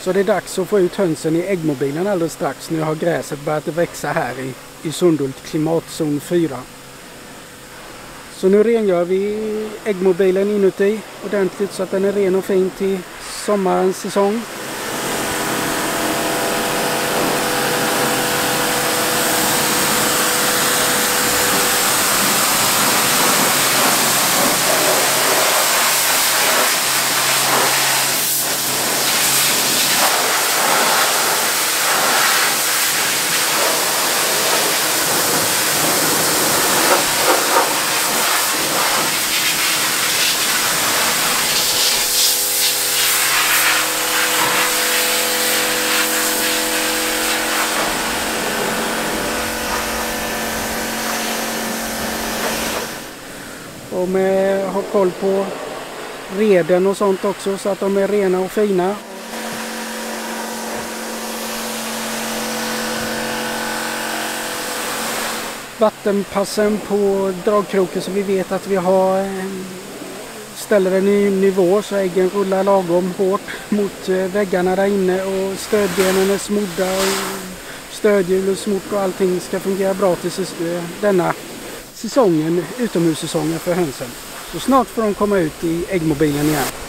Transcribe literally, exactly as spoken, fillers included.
Så det är dags att få ut hönsen i äggmobilen alldeles strax. Nu har gräset börjat växa här i, i Sundhult klimatzon fyra. Så nu rengör vi äggmobilen inuti ordentligt så att den är ren och fin till sommarens säsong. Och med ha koll på reden och sånt också så att de är rena och fina. Vattenpassen på dragkroken så vi vet att vi har ställer den i nivå så äggen rullar lagom hårt mot väggarna där inne och stödbenen är smodda och stödhjul och smort och allting ska fungera bra till denna säsongen, utomhussäsongen för hönsen. Så snart får de komma ut i äggmobilen igen.